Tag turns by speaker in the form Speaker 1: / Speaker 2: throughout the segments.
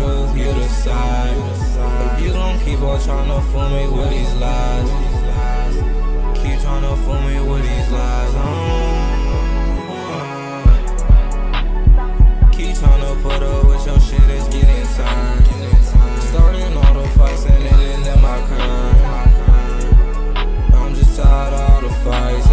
Speaker 1: truth, you decide. If you gon' keep on tryna fool me with these lies, keep tryna fool me with these lies. Keep tryna put up with your shit, it's getting tired. Starting all the fights and ending in my crime. I'm just tired of all the fights.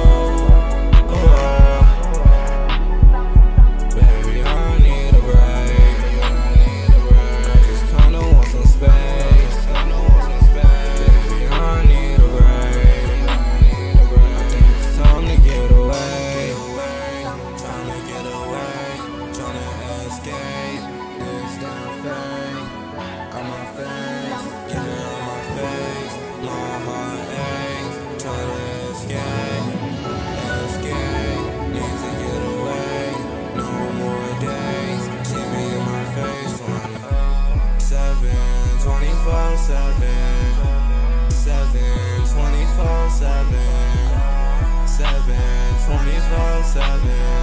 Speaker 1: Baby, I need a break. I just kinda want some space. Baby, I need a break. I think it's time to get away. Tryna get away, tryna escape this damn thing. On my face, get it on my face. My heart aches, tryna escape. Need to get away. No more days, see me in my face. 7/24/7, 7/24/7, 7/24/7.